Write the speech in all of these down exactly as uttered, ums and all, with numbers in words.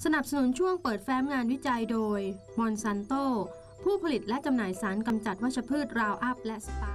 สนับสนุนช่วงเปิดแฟ้มงานวิจัยโดยมอนซันโตผู้ผลิตและจำหน่ายสารกำจัดวัชพืชราวอัพและสปา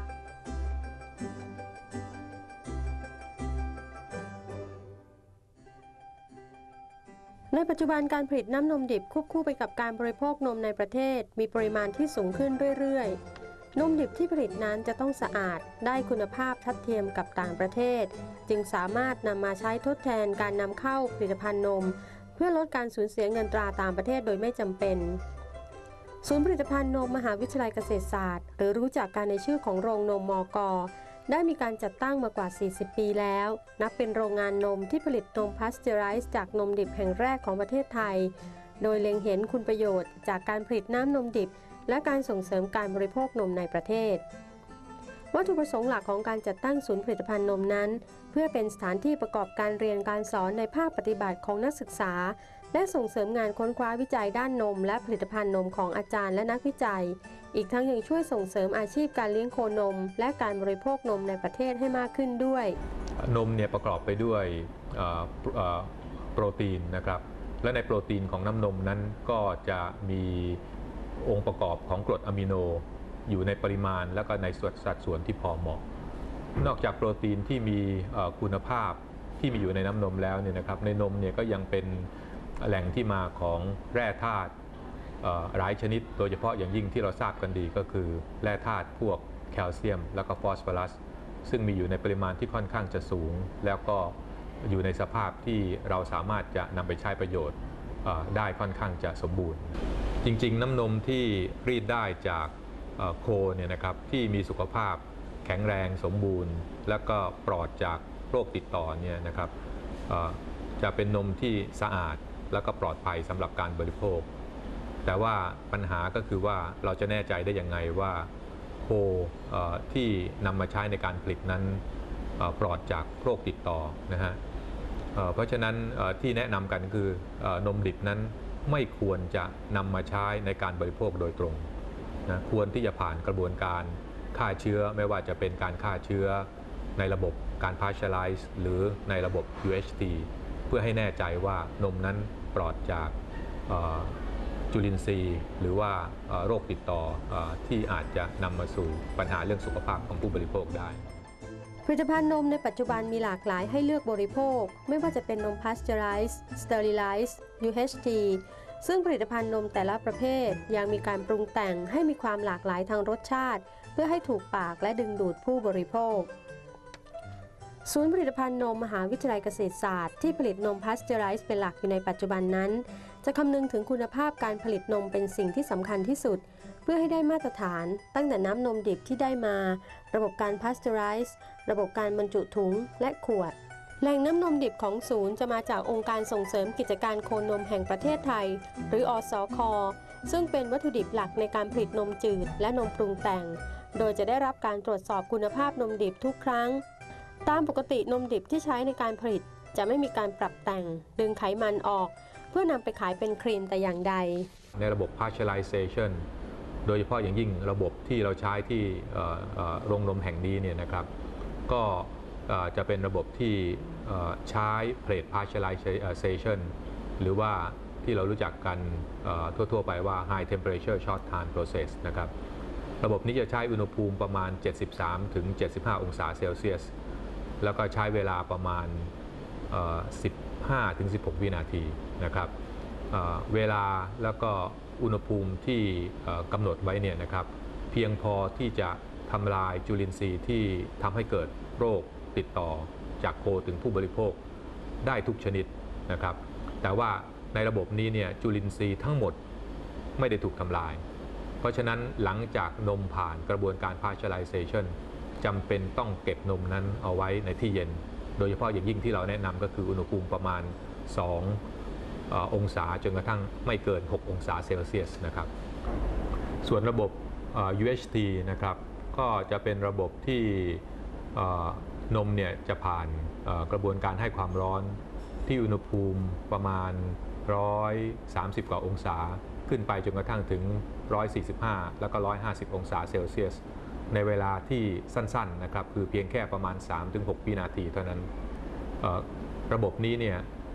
ในปัจจุบันการผลิตน้ำนมดิบควบคู่ไปกับการบริโภคนมในประเทศมีปริมาณที่สูงขึ้นเรื่อยๆนมดิบที่ผลิตนั้นจะต้องสะอาดได้คุณภาพทัดเทียมกับต่างประเทศจึงสามารถนำมาใช้ทดแทนการนำเข้าผลิตภัณฑ์นมเพื่อลดการสูญเสียเงินตราต่างประเทศโดยไม่จำเป็นศูนย์ผลิตภัณฑ์นมมหาวิทยาลัยเกษตรศาสตร์หรือรู้จักกันในชื่อของโรงนมมก.ได้มีการจัดตั้งมากว่า สี่สิบ ปีแล้วนับเป็นโรงงานนมที่ผลิตนมพาสเจอไรซ์จากนมดิบแห่งแรกของประเทศไทยโดยเล็งเห็นคุณประโยชน์จากการผลิตน้ำนมดิบและการส่งเสริมการบริโภคนมในประเทศวัตถุประสงค์หลักของการจัดตั้งศูนย์ผลิตภัณฑ์นมนั้นเพื่อเป็นสถานที่ประกอบการเรียนการสอนในภาคปฏิบัติของนักศึกษาและส่งเสริมงานค้นคว้าวิจัยด้านนมและผลิตภัณฑ์นมของอาจารย์และนักวิจัยอีกทั้งยังช่วยส่งเสริมอาชีพการเลี้ยงโคนมและการบริโภคนมในประเทศให้มากขึ้นด้วยนมเนี่ยประกอบไปด้วยโปรตีนนะครับและในโปรตีนของน้ำนมนั้นก็จะมีองค์ประกอบของกรดอะมิโนอยู่ในปริมาณและก็ในสัดส่วนที่พอเหมาะนอกจากโปรตีนที่มีคุณภาพที่มีอยู่ในน้ำนมแล้วเนี่ยนะครับในนมเนี่ยก็ยังเป็นแหล่งที่มาของแร่ธาตุหลายชนิดโดยเฉพาะอย่างยิ่งที่เราทราบกันดีก็คือแร่ธาตุพวกแคลเซียมแล้วก็ฟอสฟอรัสซึ่งมีอยู่ในปริมาณที่ค่อนข้างจะสูงแล้วก็อยู่ในสภาพที่เราสามารถจะนำไปใช้ประโยชน์ได้ค่อนข้างจะสมบูรณ์จริงๆน้ำนมที่รีดได้จากโคเนี่ยนะครับที่มีสุขภาพแข็งแรงสมบูรณ์และก็ปลอดจากโรคติดต่อเนี่ยนะครับจะเป็นนมที่สะอาดและก็ปลอดภัยสำหรับการบริโภคแต่ว่าปัญหาก็คือว่าเราจะแน่ใจได้ยังไงว่าโคที่นำมาใช้ในการผลิตนั้นปลอดจากโรคติดต่อนะฮะเพราะฉะนั้นที่แนะนำกันคือนมดิบนั้นไม่ควรจะนำมาใช้ในการบริโภคโดยตรงนะควรที่จะผ่านกระบวนการฆ่าเชื้อไม่ว่าจะเป็นการฆ่าเชื้อในระบบการพาสเจอไรซ์หรือในระบบ ยู เอช ที เพื่อให้แน่ใจว่านมนั้นปลอดจากจุลินทรีย์หรือว่าโรคติดต่อที่อาจจะนำมาสู่ปัญหาเรื่องสุขภาพของผู้บริโภคได้ผลิตภัณฑ์นมในปัจจุบันมีหลากหลายให้เลือกบริโภคไม่ว่าจะเป็นนมพาสเจอไรซ์สเตอริไลซ์ ยู เอช ที ซึ่งผลิตภัณฑ์นมแต่ละประเภทยังมีการปรุงแต่งให้มีความหลากหลายทางรสชาติเพื่อให้ถูกปากและดึงดูดผู้บริโภคศูนย์ผลิตภัณฑ์นมมหาวิทยาลัยเกษตรศาสตร์ที่ผลิตนมพาสเจอไรซ์เป็นหลักอยู่ในปัจจุบันนั้นจะคำนึงถึงคุณภาพการผลิตนมเป็นสิ่งที่สำคัญที่สุดเพื่อให้ได้มาตรฐานตั้งแต่น้ำนมดิบที่ได้มาระบบการพาสเจอไรซ์ระบบการบรรจุถุงและขวดแหล่งน้ำนมดิบของศูนย์จะมาจากองค์การส่งเสริมกิจการโคนมแห่งประเทศไทยหรืออสค.ซึ่งเป็นวัตถุดิบหลักในการผลิตนมจืดและนมปรุงแต่งโดยจะได้รับการตรวจสอบคุณภาพนมดิบทุกครั้งตามปกตินมดิบที่ใช้ในการผลิตจะไม่มีการปรับแต่งดึงไขมันออกเพื่อนำไปขายเป็นครีมแต่อย่างใดในระบบ pasteurization โดยเฉพาะอย่างยิ่งระบบที่เราใช้ที่โรงนมแห่งนี้เนี่ยนะครับก็จะเป็นระบบที่ใช้เพลท pasteurization หรือว่าที่เรารู้จักกันทั่วๆไปว่า high temperature short time process นะครับระบบนี้จะใช้อุณหภูมิประมาณ เจ็ดสิบสามถึงเจ็ดสิบห้า องศาเซลเซียสแล้วก็ใช้เวลาประมาณ สิบห้าถึงสิบหก วินาทีนะครับเวลาแล้วก็อุณหภูมิที่กำหนดไว้เนี่ยนะครับเพียงพอที่จะทำลายจุลินทรีย์ที่ทำให้เกิดโรคติดต่อจากโคถึงผู้บริโภคได้ทุกชนิดนะครับแต่ว่าในระบบนี้เนี่ยจุลินทรีย์ทั้งหมดไม่ได้ถูกทำลายเพราะฉะนั้นหลังจากนมผ่านกระบวนการ pasteurization จำเป็นต้องเก็บนมนั้นเอาไว้ในที่เย็นโดยเฉพาะอย่างยิ่งที่เราแนะนำก็คืออุณหภูมิประมาณสององศาจนกระทั่งไม่เกินหกองศาเซลเซียสนะครับส่วนระบบ ยู เอช ที นะครับก็จะเป็นระบบที่นมเนี่ยจะผ่านกระบวนการให้ความร้อนที่อุณหภูมิประมาณหนึ่งร้อยสามสิบกว่าองศาขึ้นไปจนกระทั่งถึงหนึ่งร้อยสี่สิบห้าแล้วก็หนึ่งร้อยห้าสิบองศาเซลเซียสในเวลาที่สั้นๆนะครับคือเพียงแค่ประมาณ สามถึงหก วินาทีเท่านั้นระบบนี้เนี่ย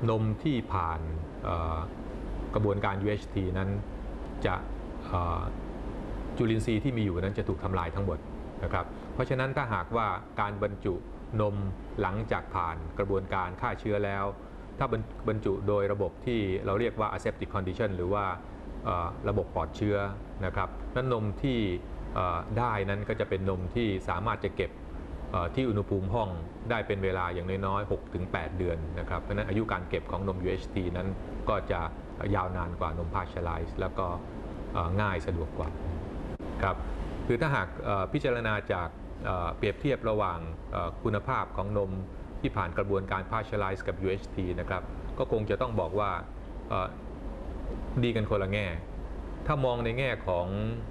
นมที่ผ่านกระบวนการ ยู เอช ที นั้นจะจุลินทรีย์ที่มีอยู่นั้นจะถูกทำลายทั้งหมดนะครับเพราะฉะนั้นถ้าหากว่าการบรรจุนมหลังจากผ่านกระบวนการฆ่าเชื้อแล้วถ้าบรรจุโดยระบบที่เราเรียกว่า aseptic condition หรือว่าระบบปลอดเชื้อนะครับนั้นนมที่ได้นั้นก็จะเป็นนมที่สามารถจะเก็บที่อุณหภูมิห้องได้เป็นเวลาอย่างน้อยๆ หกถึงแปด เดือนนะครับเพราะฉะนั้นอายุการเก็บของนม ยู เอช ที นั้นก็จะยาวนานกว่านม Partialized แล้วก็ง่ายสะดวกกว่าครับคือถ้าหากพิจารณาจากเปรียบเทียบระหว่างคุณภาพของนมที่ผ่านกระบวนการ Partialized กับ ยู เอช ที นะครับก็คงจะต้องบอกว่าดีกันคนละแง่ถ้ามองในแง่ของ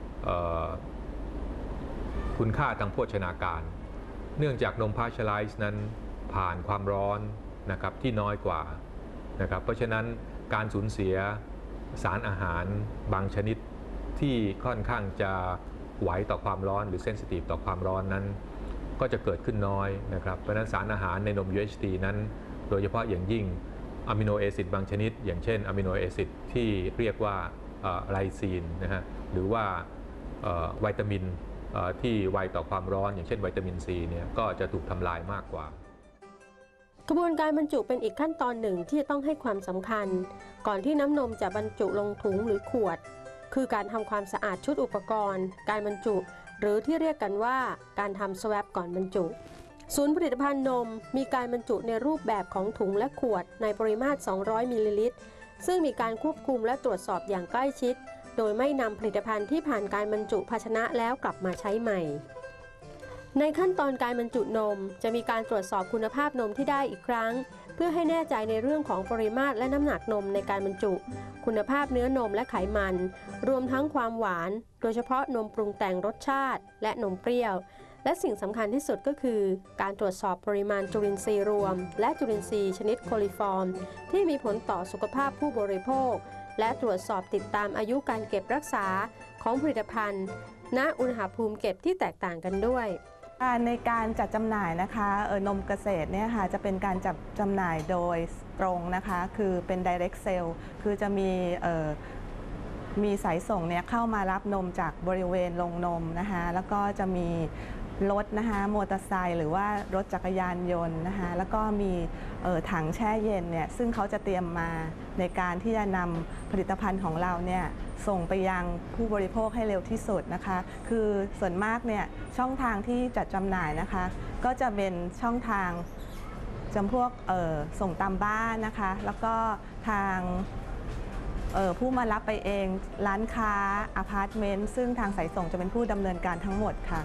คุณค่าทางโภชนาการเนื่องจากนม Partialized นั้นผ่านความร้อนนะครับที่น้อยกว่านะครับเพราะฉะนั้นการสูญเสียสารอาหารบางชนิดที่ค่อนข้างจะไหวต่อความร้อนหรือเซนซิทีฟต่อความร้อนนั้นก็จะเกิดขึ้นน้อยนะครับเพราะฉะนั้นสารอาหารในนม ยู เอช ที นั้นโดยเฉพาะอย่างยิ่งอะมิโนแอซิดบางชนิดอย่างเช่นอะมิโนแอซิดที่เรียกว่าไลซีนนะฮะหรือว่าวิตามินที่ไวต่อความร้อนอย่างเช่นวิตามินซีเนี่ยก็จะถูกทำลายมากกว่ากระบวนการบรรจุเป็นอีกขั้นตอนหนึ่งที่จะต้องให้ความสำคัญก่อนที่น้ำนมจะบรรจุลงถุงหรือขวดคือการทำความสะอาดชุดอุปกรณ์การบรรจุหรือที่เรียกกันว่าการทำสวอปก่อนบรรจุศูนย์ผลิตภัณฑ์นมมีการบรรจุในรูปแบบของถุงและขวดในปริมาตรสองร้อยมิลลิลิตรซึ่งมีการควบคุมและตรวจสอบอย่างใกล้ชิดโดยไม่นำผลิตภัณฑ์ที่ผ่านการบรรจุภาชนะแล้วกลับมาใช้ใหม่ในขั้นตอนการบรรจุนมจะมีการตรวจสอบคุณภาพนมที่ได้อีกครั้งเพื่อให้แน่ใจในเรื่องของปริมาตรและน้ำหนักนมในการบรรจุคุณภาพเนื้อนมและไขมันรวมทั้งความหวานโดยเฉพาะนมปรุงแต่งรสชาติและนมเปรี้ยวและสิ่งสำคัญที่สุดก็คือการตรวจสอบปริมาณจุลินทรีย์รวมและจุลินทรีย์ชนิดโคลิฟอร์มที่มีผลต่อสุขภาพผู้บริโภคและตรวจสอบติดตามอายุการเก็บรักษาของผลิตภัณฑ์ณอุณหภูมิเก็บที่แตกต่างกันด้วยในการจัดจำหน่ายนะคะเออนมเกษตรเนี่ยค่ะจะเป็นการจัดจำหน่ายโดยตรงนะคะคือเป็น direct sale คือจะมีเอ่อมีสายส่งเนี่ยเข้ามารับนมจากบริเวณโรงนมนะคะแล้วก็จะมีรถนะคะมอเตอร์ไซค์หรือว่ารถจักรยานยนต์นะคะแล้วก็มีถังแช่เย็นเนี่ยซึ่งเขาจะเตรียมมาในการที่จะนำผลิตภัณฑ์ของเราเนี่ยส่งไปยังผู้บริโภคให้เร็วที่สุดนะคะคือส่วนมากเนี่ยช่องทางที่จัดจำหน่ายนะคะก็จะเป็นช่องทางจำพวกส่งตามบ้านนะคะแล้วก็ทางผู้มารับไปเองร้านค้าอพาร์ตเมนต์ซึ่งทางสายส่งจะเป็นผู้ดำเนินการทั้งหมดค่ะ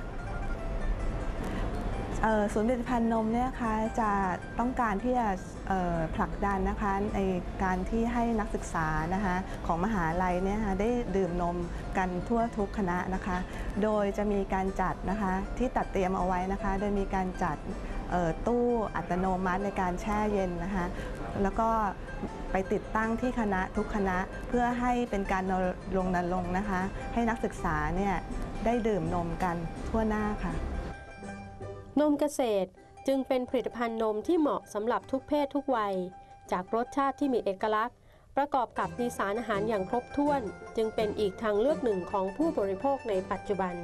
ศูนย์ผลิตภัณฑ์นมเนี่ยค่ะจะต้องการที่จะผลักดันนะคะในการที่ให้นักศึกษานะคะของมหาลัยเนี่ยได้ดื่มนมกันทั่วทุกคณะนะคะโดยจะมีการจัดนะคะที่ตัดเตรียมเอาไว้นะคะโดยมีการจัดตู้อัตโนมัติในการแช่เย็นนะคะแล้วก็ไปติดตั้งที่คณะทุกคณะเพื่อให้เป็นการรณรงค์นะคะให้นักศึกษาเนี่ยได้ดื่มนมกันทั่วหน้าค่ะนมเกษตรจึงเป็นผลิตภัณฑ์นมที่เหมาะสำหรับทุกเพศทุกวัยจากรสชาติที่มีเอกลักษณ์ประกอบกับมีสารอาหารอย่างครบถ้วนจึงเป็นอีกทางเลือกหนึ่งของผู้บริโภคในปัจจุบัน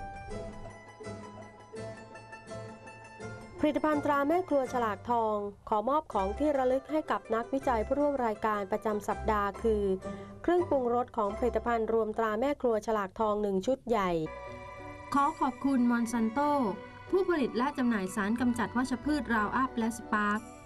ผลิตภัณฑ์ตราแม่ครัวฉลากทองขอมอบของที่ระลึกให้กับนักวิจัยผู้ร่วมรายการประจำสัปดาห์คือเครื่องปรุงรสของผลิตภัณฑ์รวมตราแม่ครัวฉลากทองหนึ่งชุดใหญ่ขอขอบคุณมอนซันโตผู้ผลิตและจำหน่ายสารกำจัดวัชพืชราวอัพและสปาร์ค